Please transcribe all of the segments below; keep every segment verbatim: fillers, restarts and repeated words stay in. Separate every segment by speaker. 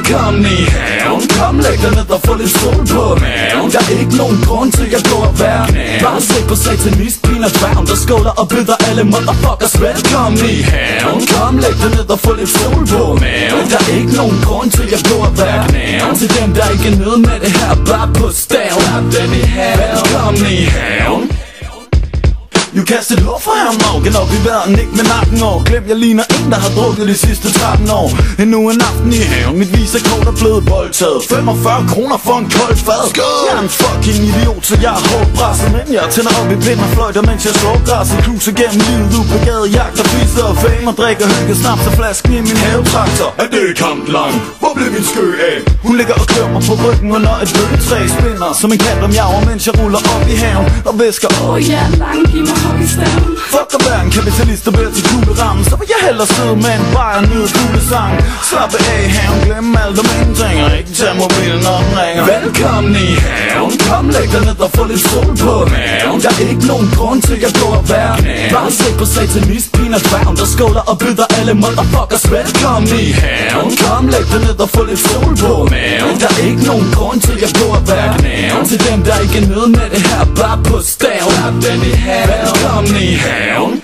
Speaker 1: Velkommen i haven. Kom, læg dig ned og få lidt sol på maven. Der er ikke nogen grund til at gå og være bare se på satanist, peanut brown, der skåler og byder alle motherfuckers velkommen i haven. Kom, læg dig ned og få lidt sol på maven. Der er ikke nogen grund til at gå og være til dem, der ikke er nede med det her, bare på staven. Den i haven. Velkommen i haven. You kast et hår fra ham og kan op i verden, ikke med nakken over. Glem, jeg ligner en, der har drukket de sidste tretten år. Endnu en aften i haven, mit visakort er blevet voldtaget. femogfyrre kroner for en kold fad. Jeg er en fucking idiot, så jeg er hårdt presset. Men jeg tænder op i blind og fløjter, mens jeg slår græsset. Cruiser gennem livet, ud på gade, jagter, fiser og fame. Og drikker hygge, snaps og flasken i min havetraktor. Er det kamp lang? Hvor blev min skø af? Hun ligger og klør mig på ryggen under et bøgetræ. Spinner som en kat om jager, mens jeg ruller op i haven. Og væsker, åh oh, ja, lang, giv mig hockeystaven. Fuck at være en kapitalist og beder til kuglerammen. Så vil jeg hellere sidde med en bajer ned og kulesang. Slappe af i haven, glem alt om ingenting. Og ikke tage mobilen når den ringer. Velkommen i haven. Kom, læg dig ned og få lidt sol på maven. Der er ikke nogen grund til at gå og være bare se på satanist, peanut brown, der skåler og byder alle motherfuckers velkommen i haven. Kom, læg dig ned og få lidt sol på maven. Der er ikke nogen grund til at gå og være til dem, der ikke er nede med det her, bare på staven. Den i haven. Velkommen i haven.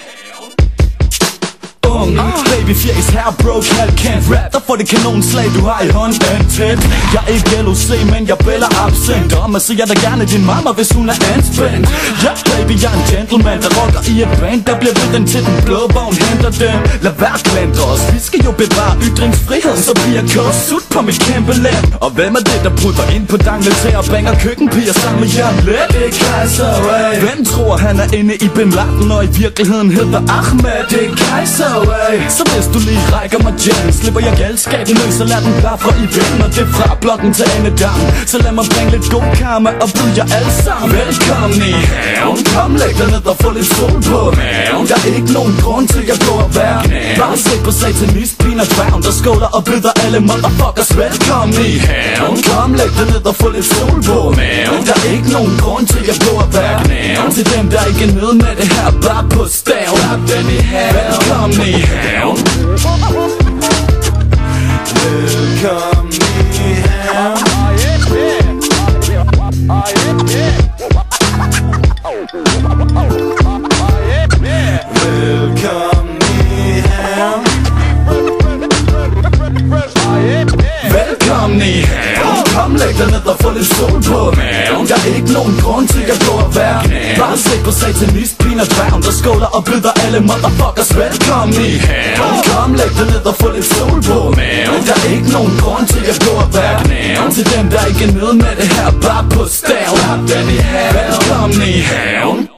Speaker 1: Babyfjæs her, broke, halv kendt rap. Der får det kanonslag, du har i hånden tæt. Jeg er ikke L O C, men jeg bæller absent. Og man siger da gerne din mamma, hvis hun er anspændt. Ja, baby, jeg er en gentleman, der rocker i et band. Der bliver ved den til den blå vogn, henter den. Lad være glente os, vi skal jo bevare ytringsfriheden. Så bliver kurs sut på mit kæmpe land. Og hvem er det, der bryder ind på Dangleterre og banger køkkenpiger sammen med Jørgen Let? Det er Kaiser, hey. Hvem tror han er inde i Bin Laden, og i virkeligheden hedder Ahmed? Det er Kaiser, hey. Så hvis du lige rækker mig jam, slipper jeg galskaben løs, så lad den blafre i vinden. Og det fra blokken til Annedam. Så lad mig bringe lidt god karma og byde jer alle sammen velkommen i haven. Kom, læg dig ned og få lidt sol på maven. Der er ikke nogen grund til at gå og være bare se på satanist, peanut brown, der skåler og byder alle motherfuckers velkommen i haven. Kom, læg dig ned og få lidt sol på maven. Der er ikke nogen grund til at gå og være til dem, der ikke er nede med det her, bare på staven. Den i haven. Velkommen i haven. Velkommen i haven. Velkommen i haven. Velkommen i haven. Kom, læg dig ned og få lidt sol på maven. Der er ikke nogen grund til at gå og være bare se på satanist, peanut brown, der skåler og byder alle motherfuckers velkommen i haven. Kom, læg dig ned og få lidt sol på maven. Der er ikke nogen grund til at gå og være til dem, der ikke er nede med det her, bare på staven. Den i haven. Velkommen i haven.